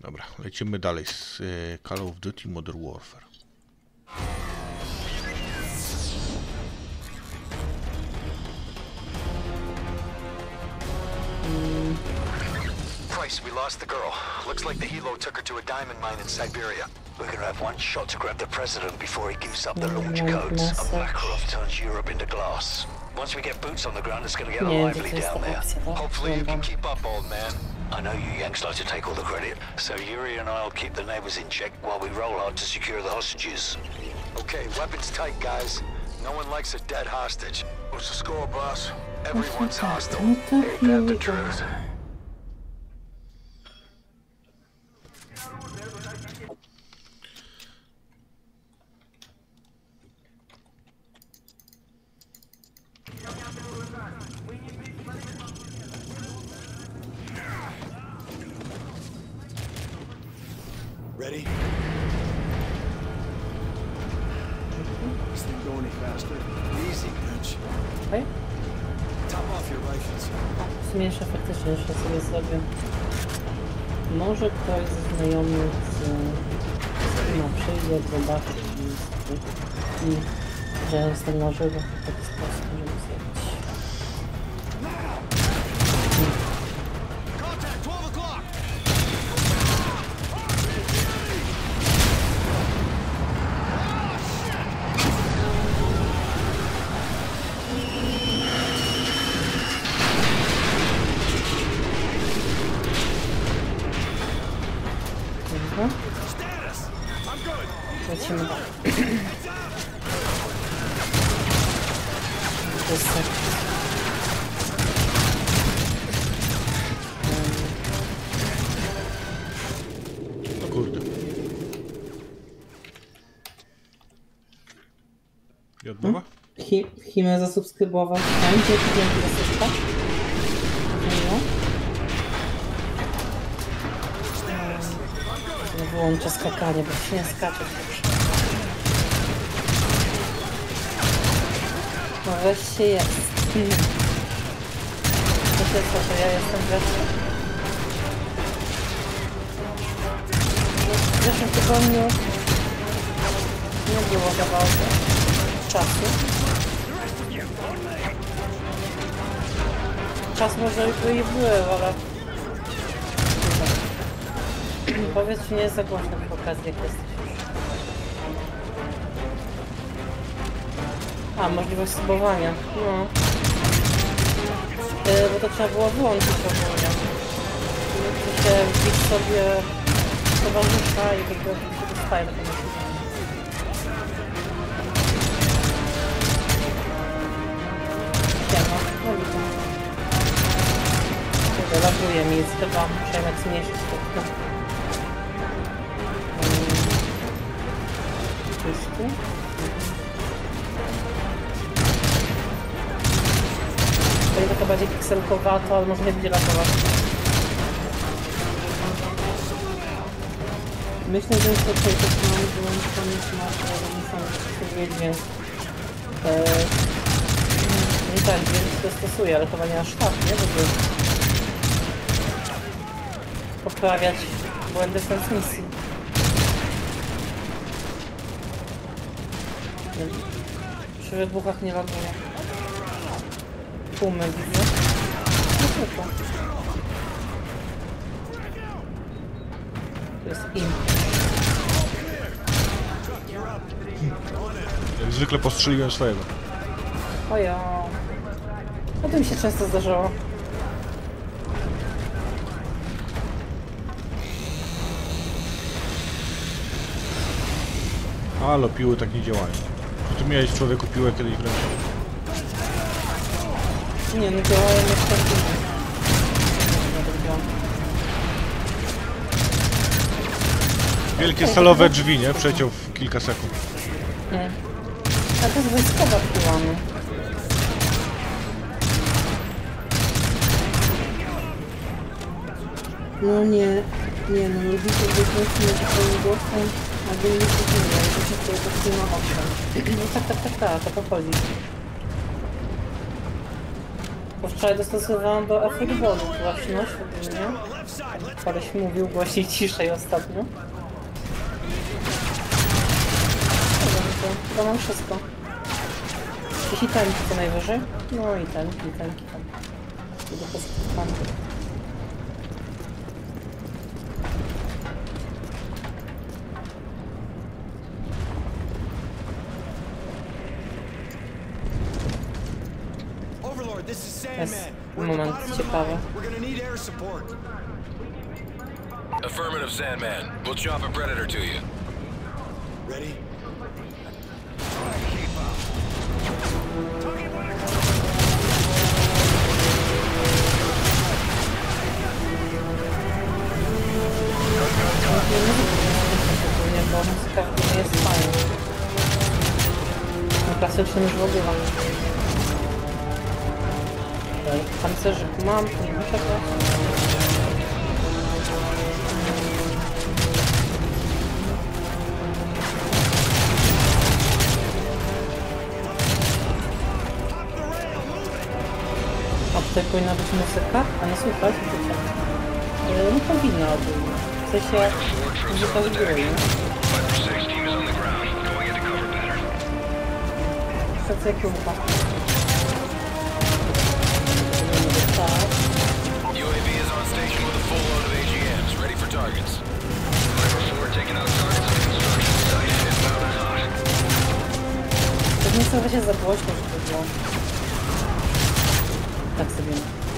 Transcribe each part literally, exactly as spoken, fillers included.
Dobra, lecimy dalej z y, Call of Duty Modern Warfare. Mm. Price, we lost the girl. Looks like the helo took her to a diamond mine in Siberia. We're gonna have one shot to grab the president before he gives up the launch codes, and Makarov turns Europe into glass. Once we get boots on the ground, it's gonna get lively down there. Hopefully you can keep up, old man. I know you Yanks like to take all the credit, so Yuri and I'll keep the neighbors in check while we roll hard to secure the hostages. Okay, weapons tight, guys. No one likes a dead hostage. What's the score, boss? Everyone's hostile. Ain't that the truth? Ready? This thing go any faster? Easy, bitch. Okay. Top off your rifles. W sumie jeszcze faktycznie jeszcze sobie zrobię. Może ktoś ze znajomych z... no, przyjdzie, zobaczy i, i że jestem na żywo w taki sposób, żeby zrobić. Lecimy dalej. To jest tak. O kurde. I od nowa? Hi, Himę zasubskrybował. Tam gdzie dzięki za subska. No wyłączę skakanie, bo się nie skacze. No weź się jest. To się co, to ja jestem wreszcie. W zeszłym tygodniu nie było za bardzo czasu. Czas może i był, ale... Powiedz, czy nie jest za głośno w okazji, jak jesteś już. A, możliwość subowania. No. Yy, bo to trzeba było wyłączyć ogólnie. Musi się wbić sobie towarzysza i dopiero się dostaje do tego subowania. Siema, no widzę. Kurde, laguje mi, jest chyba, muszę jednak zmniejszyć to. Czysty. Będzie taka bardziej pikselkowato, ale może nie będzie ratować. Myślę, że jest to tutaj też mam wyłączony smart, ale nie sam sobie dźwięk. Eee, no tak, dźwięk to stosuje, ale chyba nie aż tak, nie? Żeby poprawiać błędy transmisji. Przy wybuchach nie laguje. Tłumy widzę. No tylko. To jest im. Jak zwykle postrzeliłem swojego. Ojo. O tym się często zdarzało. Halo, piły tak nie działają. Czy ty miałeś człowieku piłę kiedyś w ręce? Nie, no działają jak tak. Wielkie stalowe drzwi, nie? Przeciął w kilka sekund. Nie. A to jest wojskowa piła, no. No nie, nie no, rodzice wykręcimy swoim głosem, albo nie słyszymy, ale to się to jest na oczach. No tak, tak, tak, tak, o to chodzi. Bo wczoraj dostosowałam do efekt wody głośność ogólnie. Koleś mówił głośniej, ciszej ostatnio. Dobra, to chyba mam wszystko. Jeśli tenki to najwyżej. No i tenki, i tenki tam. Idę po skutkanku. Overlord, this is Jest Sandman. We're at the moment bottom of the ciekawy. mine. We're gonna need air support. Affirmative, Sandman. We'll chop a predator to you. Ready? Ogólnie, bo muzyka w ogóle jest fajna. No klasycznym już w ogóle. Tutaj pancerzyk mam, to nie muszę grać. A tutaj powinna być muzyka? A nie słuchać? Nie powinna ogólnie. W sensie muzyka z góry, nie? Viper six team is on the ground, going into cover pattern. Stacja kiełba. Tak. U A V is on station with a full load of A G Ms, ready for targets. Viper four taking out targets on construction site, inbound and hot. To nie chcę się za głośno, żeby było. Tak sobie.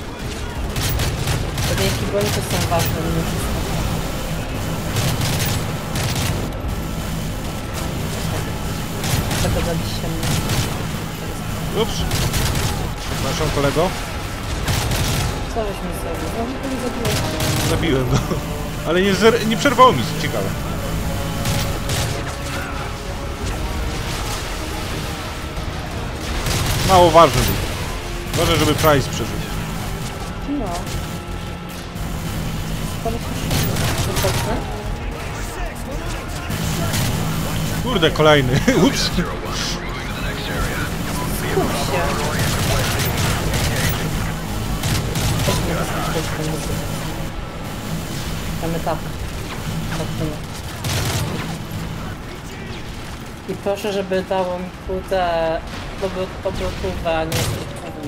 Te dźwięki broni to są ważne mimo wszystko. Tego zabiście mnie. Ups. Przepraszam, kolego. Co żeśmy sobie? No, to nie zabiłem. Zabiłem go. Ale nie, zer- nie przerwało mi, ciekawe. Mało ważny był. Ważne, żeby Price przeżył. No. Sporo się Kurde, kolejny. Ups. Zero one, we're moving to the next area. Skup się. Też nie wystarczy tę muzykę. Mamy tak. Tak to nie. I proszę, żeby dało mi kurde obrotówę, a nie trudno.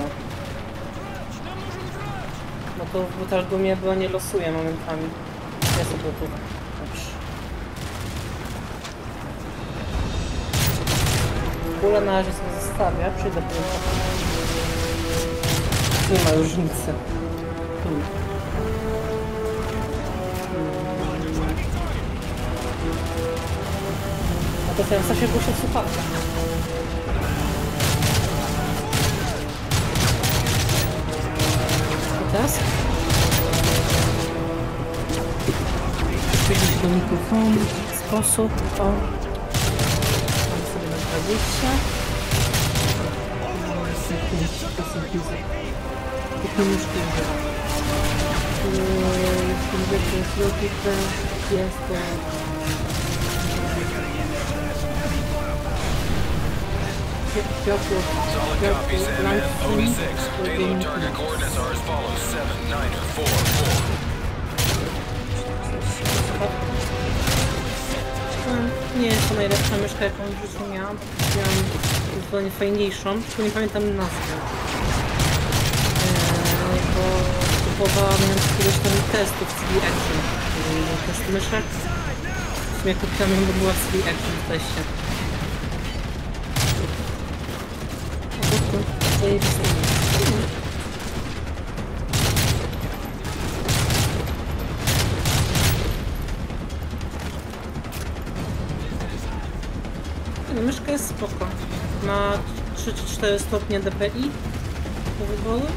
Bo tu w Butalgumie było nie losuje momentami. Jest obrotówa. Dobrze. Kulę na razie sobie zostawię, przyjdę po nie ma różnicy. Hmm. A to ten Stasia głosi w słuchawkach. I teraz? Przyjdziesz do mikrofonu w ten sposób. O. Mam sobie na dwadzieścia. Techniczki. Jest to... Solid copy, Sandman. O D six. Payload target coordinates are as follows: seven, niner, four, four. Nie jest to najlepsza myszka, jaką w życiu miałam. Miałam zupełnie fajniejszą, tylko nie pamiętam nazwy. Eee, bo kupowałam ją z któregoś tam testów C D Action. Eee, test myszek. W sumie kupiłam ją, bo była w C D Action w teście. Zajebiste. No, myszka jest spoko. Ma trzy czy cztery stopnie D P I do wyboru.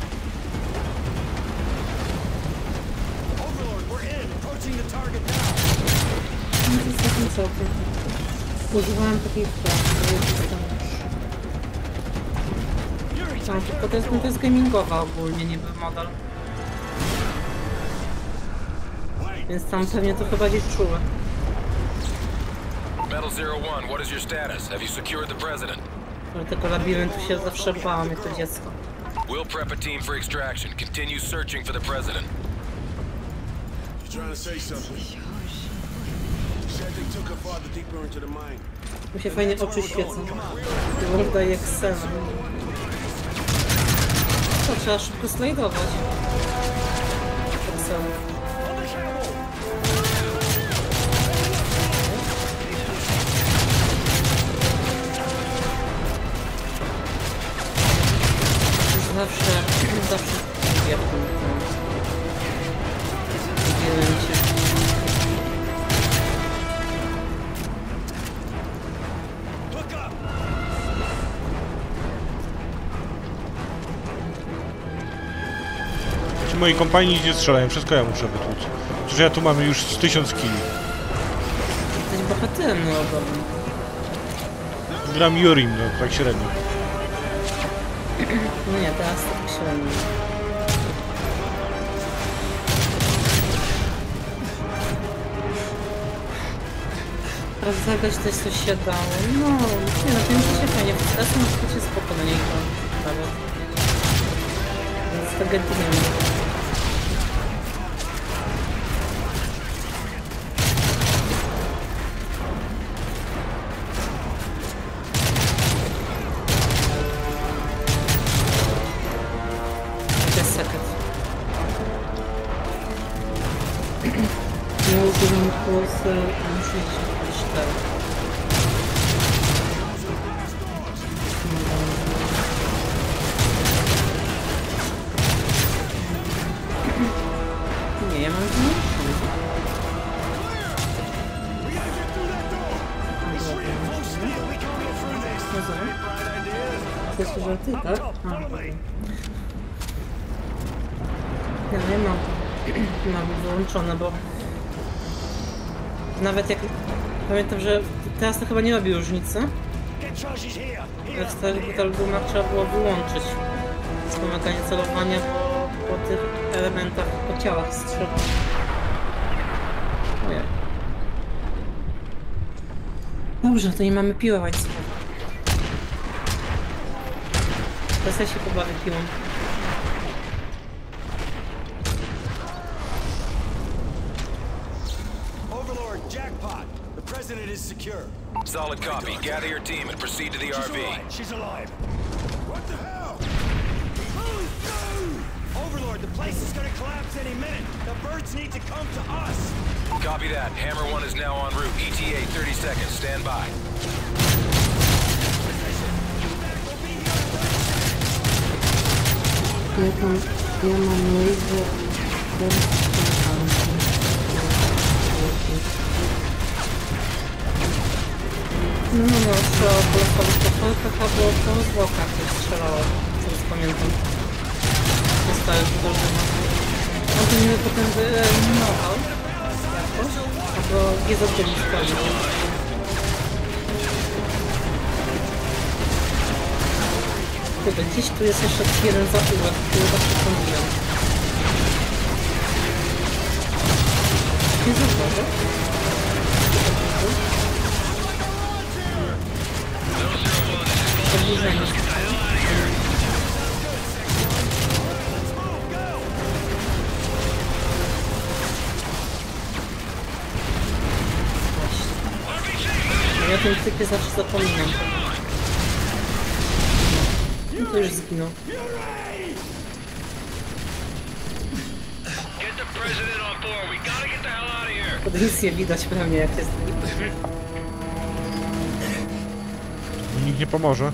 Overlord, we're in. Approaching the target now. No to jest takim całkiem. Używałam takiej wkładki. No, tylko to jest, no, to jest gamingowa ogólnie, niby model. Więc tam pewnie to chyba gdzieś czuły. Metal zero one, what is your status? Have you secured the president? Ale tego labiryntu się zawsze bałam jako dziecko. We'll prep a team for extraction. Continue searching for the president. You trying to say something? Said they took her father deeper into the mine. Mi się fajnie oczy świecą. Wygląda jak Xena. To trzeba szybko slajdować. Xena. Zawsze, zawsze lubię w tym evencie. Ci moi kompanii nic nie strzelają, wszystko ja muszę wytłuc. Przecież ja tu mam już z tysiąc kili. Jesteś bohaterem narodowym. Gram Jurim, no tak średnio. No nie, teraz tak średnio. Teraz zagrać też coś się dało. No, nie no, tym się fajnie. Teraz na przykład jest spoko na niego. Nawet. Więc to gadnie. Miałbym kursy trzydzieści cztery. Nie, ja mam zmniejszony. To jest żarty, tak? A, ja nie mam. Mam wyłączone, bo nawet jak pamiętam, że teraz to chyba nie robi różnicy. W starych Battlegroundach trzeba było wyłączyć wspomaganie celowania po, po tych elementach, po ciałach strzelb. Ojej. Dobrze, to nie mamy piły łańcuchowe. Teraz ja się pobawię piłą. Solid copy. Gather your team and proceed to the R V. She's alive. What the hell? Move! No! Overlord, the place is gonna collapse any minute. The birds need to come to us. Copy that. Hammer one is now en route. E T A thirty seconds. Stand by. Ja tam, ja mam laser. No, no, no, strzelał po losowych potworkach, albo po zwłokach też strzelała, co już pamiętam. Zostały wdrożone. On to nie potem wyeliminował jakoś, albo nie zaczęli spełnić. Kurde, gdzieś tu jest jeszcze jeden zaułek, który zawsze pomijam. Nie zauważę. Zbliżenie. Ja o tym typie zawsze zapominam. No to już zginął. Pod nic nie widać pewnie jak jest. Nikt nie pomoże.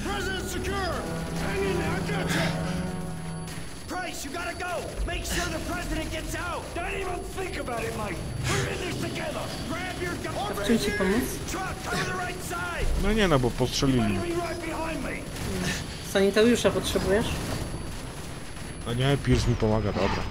Price, you gotta go! Make sure the president gets out! Don't even think about it, Mike! We're in this together! Grab your gun! W czym ci pomóc? Truck, cover the right side! No nie no, bo postrzelili. Enemy right behind me! Sanitariusza potrzebujesz? A nie, Pierce mi pomaga, dobra.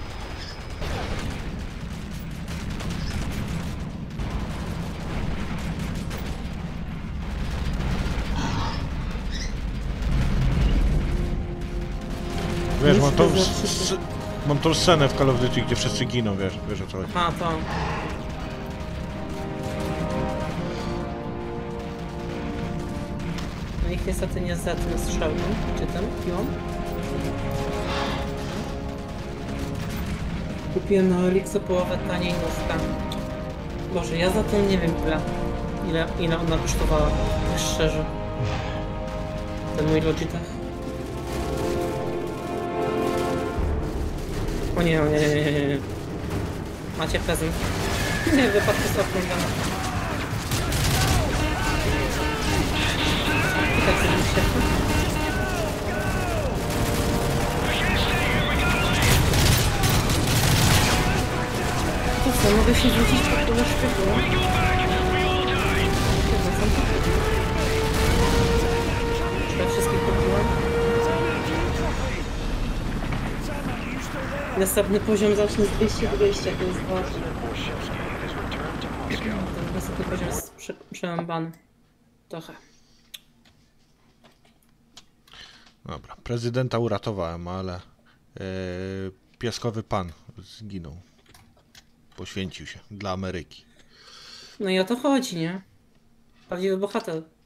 Wiesz, mam tą, mam tą scenę w Call of Duty, gdzie wszyscy giną, wiesz, wiesz o co chodzi. A, to. No ich niestety nie za tym strzałem, czy tym piłą. Kupiłem na Elixu połowę taniej nóżka. Boże, ja za to nie wiem ile, ile, ile ona kosztowała, tak szczerze. Ten mój Logitech. O nie, o nie, nie, nie, nie. Macie prezent. Nie, wypadku z okrążenia. I tak sobie się. To co, mogę się rzucić pod kulę szpiegu? Czy ja wszystkich pobiłam? Następny poziom zacznie z dwieście dwadzieścia, to jest ważne. Ten następny poziom jest prze przełambany. Trochę. Dobra, prezydenta uratowałem, ale yy, pieskowy pan zginął. Poświęcił się dla Ameryki. No i o to chodzi, nie? Prawdziwy bohater.